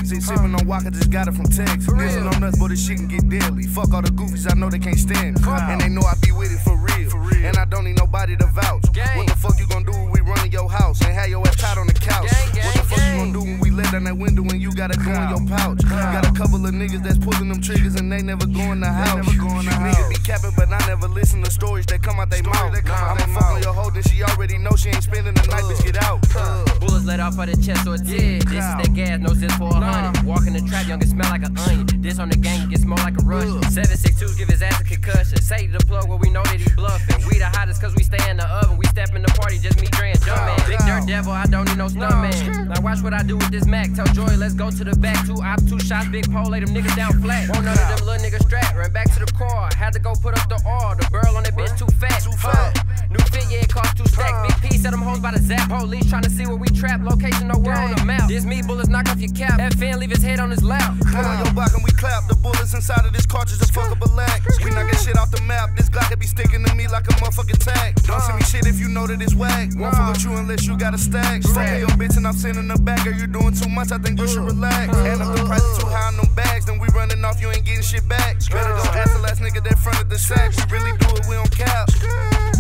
Exit, sipping on Walker, just got it from Texas. Listen on nuts, but this shit can get deadly. Fuck all the goofies, I know they can't stand me. And they know I be with it for real. And I don't need nobody to vouch. What the fuck you gon' do when we run in your house and have your ass tied on the couch? What the fuck you gon' do when we let down that window and you gotta go in your pouch? Got a couple of niggas that's pulling them triggers and they never go in the house. Niggas be capping, but I never listen to stories that come out they mouth. I'ma fuck on your hoe, then she already know she ain't spending the night, bitch, get out. Bullets let off of the chest or a tit. This is that gas, no zip for 100. Walk in the trap, young, it smell like an onion. This on the gang, get smell like a rush. 762s give his ass a concussion. Say the plug where we know that he bluffing. We the hottest cause we stay in the oven. We step in the party, just me, Dre, and Jumpman. Big dirt devil, I don't need no stuntman. Now watch what I do with this Mac. Tell Joy, let's go to the back. 2 ops, 2 shots, big pole, lay them niggas down flat. Won't none of them little niggas strap. Ran back to the car, had to go put up the R. The burl on that bitch too fat. New fit, yeah, it cost 2 stacks. Big P set them hoes by the zap. Police tryna see where we trap. Location nowhere on the map. This me, bullets knock off your cap. That fan leave his head on his lap. Put on your back and we clap. The bullets inside of this cartridge is fuck up a lack. We knockin' shit off the map. This Glock could be sticking to me like a motherfucking tag. Don't send me shit if you know that it's whack. Won't fuck with you unless you got a stack. Fuck your bitch and I'm sending her back. Girl, you doing too much, I think you should relax. And if the price is too high on them bags, then we running off, you ain't getting shit back. Better go ask the last nigga that fronted the sack. We really do it, we don't cap.